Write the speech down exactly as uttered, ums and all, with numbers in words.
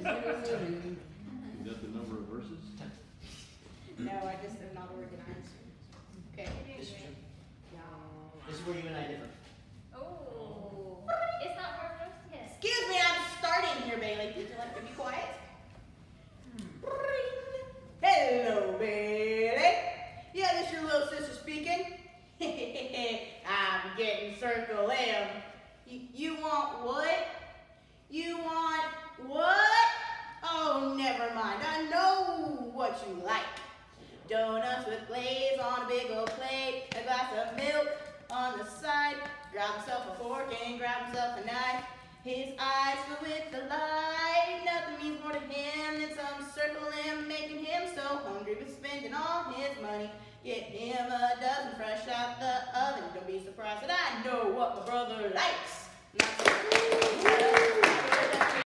got the number of verses? No, I just am not organized. Okay. This is true. This is where you and I differ. Oh. It's not worth roasting yet. Excuse me, I'm starting here, Bailey. Would you like to be quiet? Hello, Bailey. Yeah, this your little sister speaking. I'm getting Circle M. You, you want what? You want what? Oh, never mind. I know what you like. Donuts with glaze on a big old plate, a glass of milk on the side. Grab himself a fork and grab himself a knife. His eyes fill with the light. Nothing means more to him than some Circle M, making him so hungry with spending all his money. Get him a dozen fresh out the oven. Don't be surprised that I know what my brother likes. Not